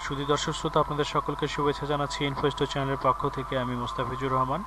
সুধী দর্শক শ্রোতা, আপনাদের সকলকে শুভেচ্ছা জানাচ্ছি ইনফোস্টোর চ্যানেলের পক্ষ থেকে। আমি মোস্তাফিজুর রহমান।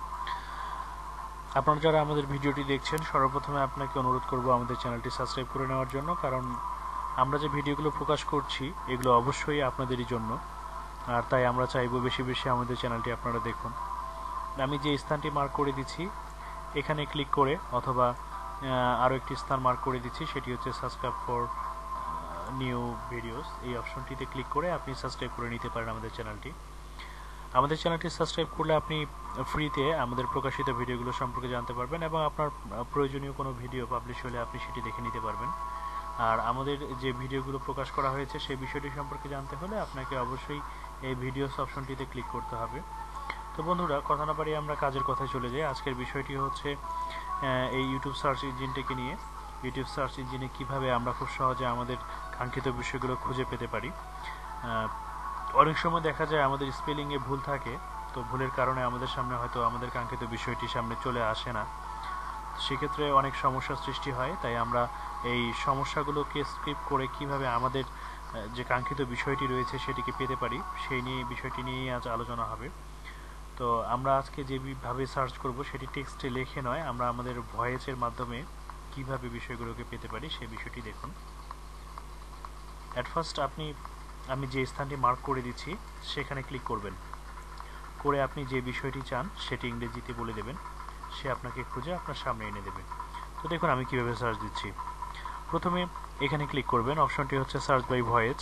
আপনারা যারা আমাদের ভিডিওটি দেখছেন, সর্বপ্রথমে আপনাকে অনুরোধ করব আমাদের চ্যানেলটি সাবস্ক্রাইব করে নেওয়ার জন্য, কারণ আমরা যে ভিডিওগুলো প্রকাশ করছি এগুলো অবশ্যই আপনাদেরই জন্য, আর তাই আমরা চাইব বেশি বেশি আমাদের চ্যানেলটি আপনারা দেখুন। আমি যে স্থানটি মার্ক করে দিচ্ছি এখানে ক্লিক করে, অথবা আরও একটি স্থান মার্ক করে দিচ্ছি, সেটি হচ্ছে সাবস্ক্রাইব ফর নিউ ভিডিওস। এই অপশনটিতে ক্লিক করে আপনি সাবস্ক্রাইব করে নিতে পারেন আমাদের চ্যানেলটি। আমাদের চ্যানেলটি সাবস্ক্রাইব করলে আপনি ফ্রিতে আমাদের প্রকাশিত ভিডিওগুলো সম্পর্কে জানতে পারবেন, এবং আপনার প্রয়োজনীয় কোনো ভিডিও পাবলিশ হলে আপনি সেটি দেখে নিতে পারবেন। আর আমাদের যে ভিডিওগুলো প্রকাশ করা হয়েছে সেই বিষয়টি সম্পর্কে জানতে হলে আপনাকে অবশ্যই এই ভিডিওস অপশনটিতে ক্লিক করতে হবে। তো বন্ধুরা, কথা না বাড়িয়ে আমরা কাজের কথায় চলে যাই। আজকের বিষয়টি হচ্ছে এই ইউটিউব সার্চ ইঞ্জিনটিকে নিয়ে। ইউটিউব সার্চ ইঞ্জিনে কিভাবে আমরা খুব সহজে আমাদের কাঙ্ক্ষিত বিষয়গুলো খুঁজে পেতে পারি। অনেক সময় দেখা যায় আমাদের স্পেলিংয়ে ভুল থাকে, তো ভুলের কারণে আমাদের সামনে হয়তো আমাদের কাঙ্ক্ষিত বিষয়টি সামনে চলে আসে না। সেক্ষেত্রে অনেক সমস্যার সৃষ্টি হয়। তাই আমরা এই সমস্যাগুলোকে স্কিপ করে কিভাবে আমাদের যে কাঙ্ক্ষিত বিষয়টি রয়েছে সেটিকে পেতে পারি, সেই নিয়ে বিষয়টি নিয়েই আজ আলোচনা হবে। তো আমরা আজকে যেভাবে সার্চ করব সেটি টেক্সটে লেখে নয়, আমরা আমাদের ভয়েসের মাধ্যমে কিভাবে বিষয়গুলোকে পেতে পারি সেই বিষয়টি দেখুন। অ্যাট ফার্স্ট আমি যে স্থানটি মার্ক করে দিচ্ছি সেখানে ক্লিক করবেন, করে আপনি যে বিষয়টি চান সেটি ইংরেজিতে বলে দেবেন, সে আপনাকে খুঁজে আপনার সামনে এনে দেবে। তো দেখুন আমি কিভাবে সার্চ দিচ্ছি। প্রথমে এখানে ক্লিক করবেন, অপশনটি হচ্ছে সার্চ বাই ভয়েস।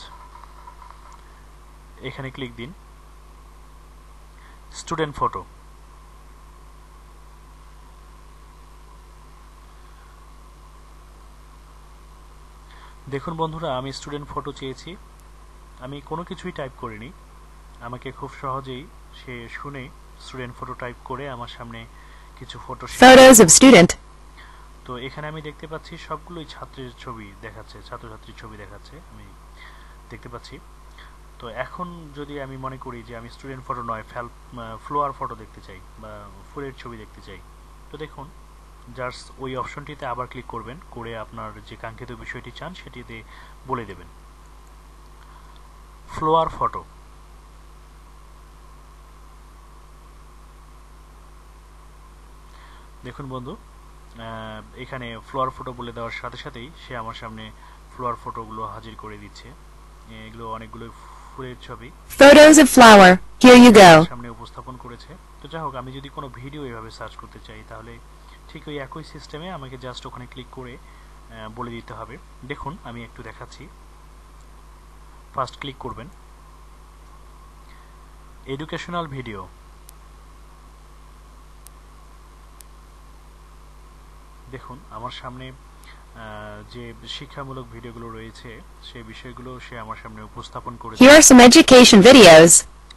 এখানে ক্লিক দিন, স্টুডেন্ট ফটো। দেখুন বন্ধুরা, আমি স্টুডেন্ট ফটো চেয়েছি, আমি কোনো কিছুই টাইপ করিনি, আমাকে খুব সহজেই সে শুনে স্টুডেন্ট ফটো টাইপ করে আমার সামনে কিছু ফটো স্টুডেন্ট। তো এখানে আমি দেখতে পাচ্ছি সবগুলোই ছাত্রের ছবি দেখাচ্ছে, ছাত্রছাত্রীর ছবি দেখাচ্ছে, আমি দেখতে পাচ্ছি। তো এখন যদি আমি মনে করি যে আমি স্টুডেন্ট ফটো নয়, ফ্লোয়ার ফটো দেখতে চাই বা ফুলের ছবি দেখতে চাই, তো দেখুন জাস্ট ওই অপশনটিতে আবার ক্লিক করবেন, করে আপনার যে কাঙ্ক্ষিত বিষয়টি চান সেটিতে বলে দেবেন ফ্লোয়ার ফটো। দেখুন বন্ধু, এখানে ফ্লোয়ার ফটো বলে দেওয়ার সাথে সাথেই সে আমার সামনে ফ্লোয়ার ফটোগুলো হাজির করে দিচ্ছে। এগুলো অনেকগুলো ফুলের ছবি সামনে উপস্থাপন করেছে। তো যাই হোক, আমি যদি কোনো ভিডিও এভাবে সার্চ করতে চাই তাহলে ঠিক ওই একই সিস্টেমে আমাকে জাস্ট ওখানে ক্লিক করে বলে দিতে হবে। দেখুন আমি একটু দেখাচ্ছি। ফার্স্ট ক্লিক করবেন এডুকেশনাল ভিডিও। দেখুন আমার সামনে যে শিক্ষামূলক ভিডিওগুলো রয়েছে সেই বিষয়গুলো সে আমার সামনে উপস্থাপন করেছে। Here are some education videos.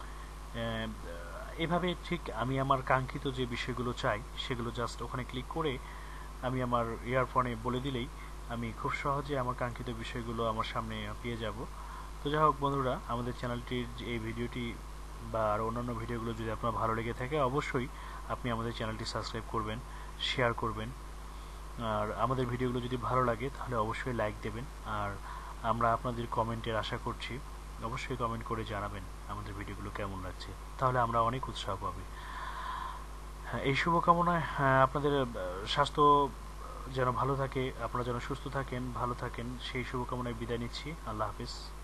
এভাবে ঠিক আমি আমার কাঙ্ক্ষিত যে বিষয়গুলো চাই সেগুলো জাস্ট ওখানে ক্লিক করে আমি আমার ইয়ারফোনে বলে দিলেই আমি খুব সহজে আমার কাঙ্ক্ষিত বিষয়গুলো আমার সামনে পেয়ে যাব। তো যাই হোক বন্ধুরা, আমাদের চ্যানেলটির এই ভিডিওটি বা আর অন্যান্য ভিডিওগুলো যদি আপনার ভালো লেগে থাকে, অবশ্যই আপনি আমাদের চ্যানেলটি সাবস্ক্রাইব করবেন, শেয়ার করবেন। আর আমাদের ভিডিওগুলো যদি ভালো লাগে তাহলে অবশ্যই লাইক দেবেন। আর আমরা আপনাদের কমেন্টের আশা করছি, অবশ্যই কমেন্ট করে জানাবেন আমাদের ভিডিওগুলো কেমন লাগছে, তাহলে আমরা অনেক উৎসাহ পাবো। এই শুভকামনায় আপনাদের স্বাস্থ্য যেন ভালো থাকে, আপনারা যেন সুস্থ থাকেন, ভালো থাকেন, সেই শুভকামনায় বিদায় নিচ্ছি। আল্লাহ হাফিজ।